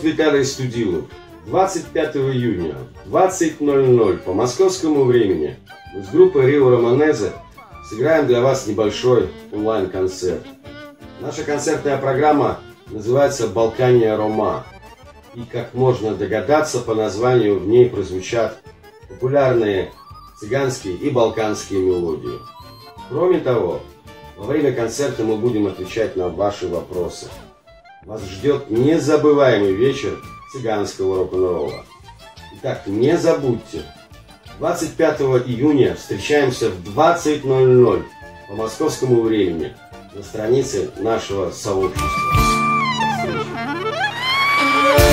Виталий Студилов. 25 июня в 20:00 по московскому времени мы с группой Рио Романезе сыграем для вас небольшой онлайн-концерт. Наша концертная программа называется «Балкания Рома». И, как можно догадаться, по названию в ней прозвучат популярные цыганские и балканские мелодии. Кроме того, во время концерта мы будем отвечать на ваши вопросы. Вас ждет незабываемый вечер цыганского рок-н-ролла. Итак, не забудьте, 25 июня встречаемся в 20:00 по московскому времени на странице нашего сообщества. До встречи.